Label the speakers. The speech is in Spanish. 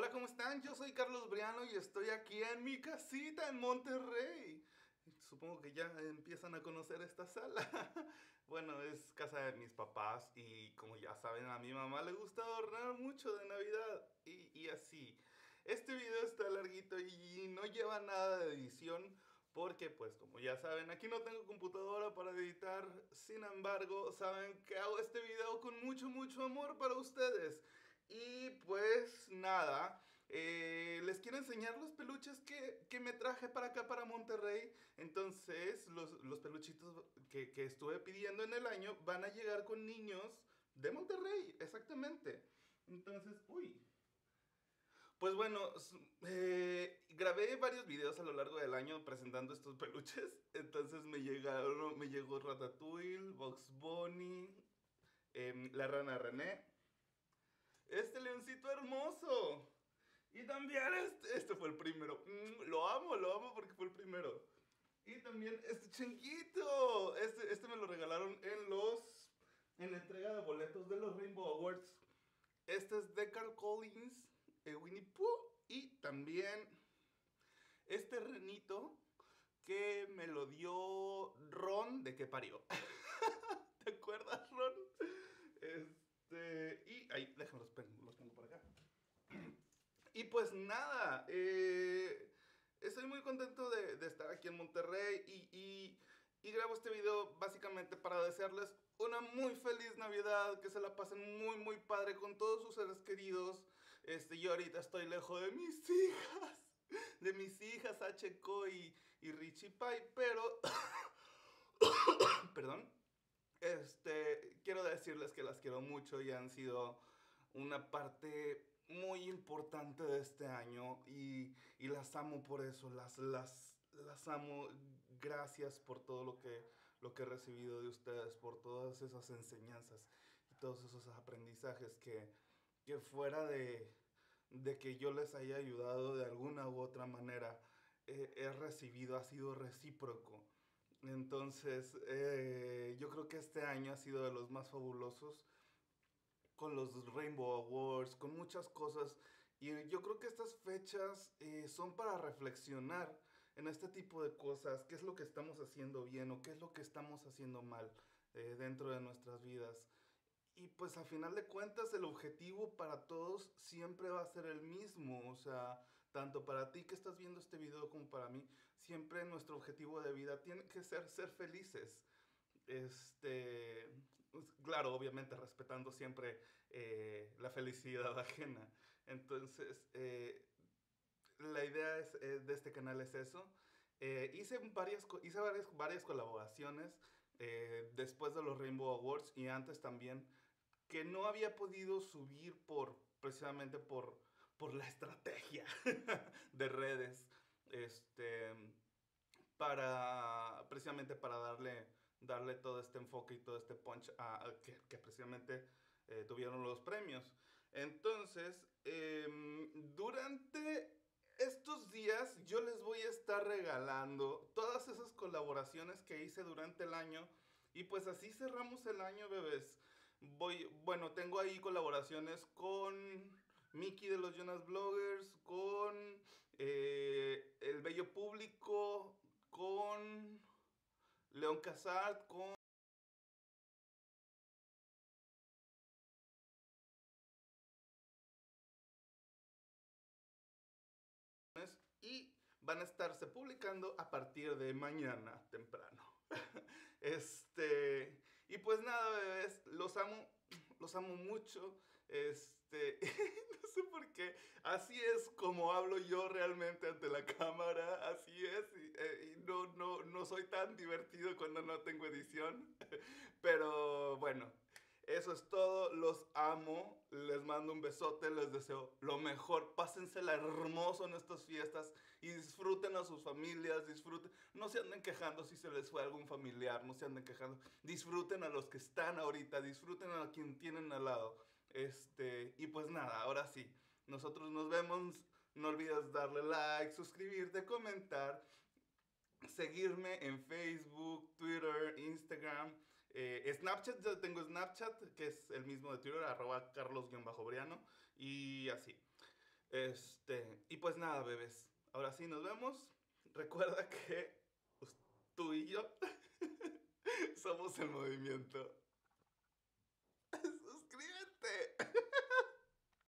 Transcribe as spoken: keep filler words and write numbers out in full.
Speaker 1: Hola, ¿cómo están? Yo soy Carlos Briano y estoy aquí en mi casita en Monterrey. Supongo que ya empiezan a conocer esta sala. Bueno, es casa de mis papás y como ya saben, a mi mamá le gusta adornar mucho de Navidad y, y así. Este video está larguito y no lleva nada de edición porque, pues, como ya saben, aquí no tengo computadora para editar. Sin embargo, saben que hago este video con mucho, mucho amor para ustedes. Y pues nada, eh, les quiero enseñar los peluches que, que me traje para acá, para Monterrey. Entonces, los, los peluchitos que, que estuve pidiendo en el año van a llegar con niños de Monterrey, exactamente. Entonces, uy. Pues bueno, s- eh, grabé varios videos a lo largo del año presentando estos peluches. Entonces me llegaron, me llegó Ratatouille, Bugs Bunny, em, la rana René, este leoncito hermoso. Y también este, este fue el primero. Mm, lo amo, lo amo porque fue el primero. Y también este changuito. Este, este me lo regalaron en los... En la entrega de boletos de los Rainbow Awards. Este es de Carl Collins, eh, Winnie Pooh. Y también este renito que me lo dio Ron de que parió. ¿Te acuerdas, Ron? Este... Y ahí, déjame los, los pongo por acá. Y pues nada, eh, estoy muy contento de, de estar aquí en Monterrey y, y, y grabo este video básicamente para desearles una muy feliz Navidad, que se la pasen muy muy padre con todos sus seres queridos. Este, yo ahorita estoy lejos de mis hijas, de mis hijas Hco y, y Richie Pie, pero, perdón, este, quiero decirles que las quiero mucho y han sido una parte muy importante de este año y, y las amo por eso, las, las, las amo. Gracias por todo lo que, lo que he recibido de ustedes, por todas esas enseñanzas y todos esos aprendizajes que, que fuera de, de que yo les haya ayudado de alguna u otra manera, eh, he recibido, ha sido recíproco. Entonces, eh, yo creo que este año ha sido de los más fabulosos con los Rainbow Awards, con muchas cosas. Y yo creo que estas fechas eh, son para reflexionar en este tipo de cosas, qué es lo que estamos haciendo bien o qué es lo que estamos haciendo mal eh, dentro de nuestras vidas. Y pues a final de cuentas el objetivo para todos siempre va a ser el mismo, o sea, tanto para ti que estás viendo este video como para mí, siempre nuestro objetivo de vida tiene que ser ser felices. Este, pues, claro, obviamente respetando siempre eh, la felicidad ajena. Entonces, eh, la idea es, eh, de este canal es eso. Eh, hice varias, hice varias, varias colaboraciones eh, después de los Rainbow Awards y antes también que no había podido subir por precisamente por, por la estrategia de redes. Este, para precisamente para darle, darle todo este enfoque y todo este punch a, a que, que, precisamente eh, tuvieron los premios. Entonces, eh, durante estos días yo les voy a estar regalando todas esas colaboraciones que hice durante el año y pues así cerramos el año, bebés. Voy, bueno, tengo ahí colaboraciones con Mickey de los Jonas Bloggers, con eh, El Bello Público, con León Casart, con... Y van a estarse publicando a partir de mañana temprano. Este, y pues nada, bebés, los amo, los amo mucho. Este, no sé por qué, así es como hablo yo realmente ante la cámara, así es, y, eh, y no, no, no soy tan divertido cuando no tengo edición, pero bueno, eso es todo, los amo, les mando un besote, les deseo lo mejor, pásensela hermoso en estas fiestas y disfruten a sus familias, disfruten, no se anden quejando si se les fue algún familiar, no se anden quejando, disfruten a los que están ahorita, disfruten a quien tienen al lado, este, y pues nada, ahora sí, nosotros nos vemos, no olvides darle like, suscribirte, comentar, seguirme en Facebook, Twitter, Instagram, eh, Snapchat, yo tengo Snapchat, que es el mismo de Twitter, arroba carlos-briano, y así. Este, y pues nada, bebés. Ahora sí nos vemos. Recuerda que pues, tú y yo somos el movimiento.